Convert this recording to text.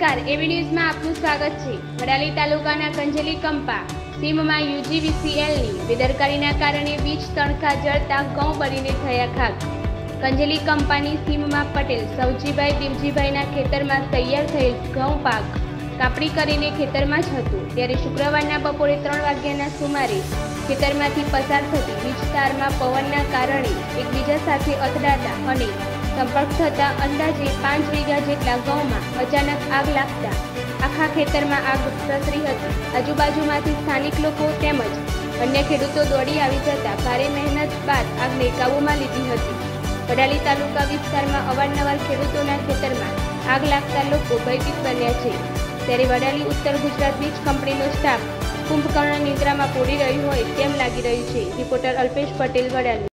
નમસ્કાર, એવી ન્યૂઝમાં આપનું સ્વાગત છે। વડાલી તાલુકાના કંજેલી કંપા સીમમાં યુજીવીસીએલની બેદરકારીના કારણે વીજ તણખા જળતા ઘઉં બળીને થયા ખાક। કંજેલી કંપાની સીમમાં પટેલ સવજીભાઈ દેવજીભાઈના ખેતરમાં તૈયાર થયેલ ઘઉં પાક કાપણી કરીને ખેતરમાં જ હતું ત્યારે શુક્રવારના બપોરે 3 વાગ્યાના સુમારે ખેતરમાંથી પસાર થતી વીજ તારમાં પવનના કારણે એકબીજા સાથે અથડાતા અને સંપર્ક થતા અંદાજે 5 વીઘા જેટલા ઘઉંમાં અચાનક આગ લાગતા આખા ખેતરમાં આગ પ્રસરી હતી। આજુબાજુમાંથી સ્થાનિક લોકો તેમજ અન્ય ખેડૂતો દોડી આવી જતા ભારે મહેનત બાદ આગને કાબૂમાં લીધી હતી। વડાલી તાલુકા વિસ્તારમાં અવારનવાર ખેડૂતોના ખેતરમાં આગ લાગતા લોકો ભયભીત બન્યા છે ત્યારે વડાલી ઉત્તર ગુજરાત વીજ કંપનીનો સ્ટાફ કુંભકર્ણ નિદ્રામાં પોડી રહ્યું હોય તેમ લાગી રહ્યું છે। રિપોર્ટર અલ્પેશ પટેલ, વડાલી।